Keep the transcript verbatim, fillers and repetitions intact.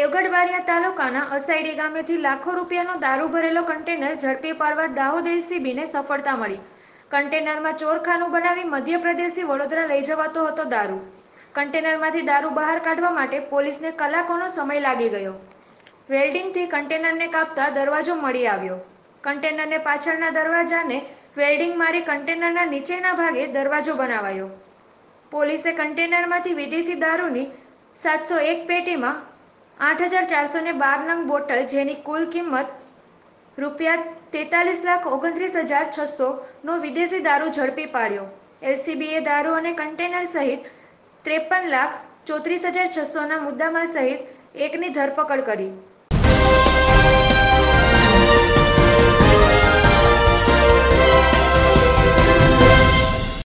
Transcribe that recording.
દેવગઢ બારિયા તાલુકાના અસાઈડી ગામેથી લાખો રૂપિયાનો દારૂ ભરેલો કન્ટેનર ઝડપી પાડવા દાહોદ એસીબીને સફળતા મળી. કન્ટેનરમાં ચોરખાનું બનાવી મધ્યપ્રદેશથી વડોદરા લઈ જવાતો હતો દારૂ. કન્ટેનરમાંથી દારૂ બહાર કાઢવા માટે પોલીસને કલાકોનો સમય લાગી ગયો. વેલ્ડિંગથી કન્ટેનરને કાપતા દરવાજો મળી આવ્યો. કન્ટેનરને પાછળના દરવાજાને વેલ્ડિંગ મારી કન્ટેનરના નીચેના ભાગે દરવાજો બનાવાયો. પોલીસે કન્ટેનરમાંથી વિદેશી દારૂની સાતસો એક પેટીમાં આઠ હજાર ચારસો ને બાર નંગ બોટલ, જેની કુલ કિંમત રૂપિયા તેતાલીસ લાખ ઓગણત્રીસ હજાર છસોનો વિદેશી દારૂ ઝડપી પાડ્યો. એલસીબીએ દારૂ અને કન્ટેનર સહિત ત્રેપન લાખ ચોત્રીસ હજાર છસોના મુદ્દામાલ સહિત એકની ધરપકડ કરી.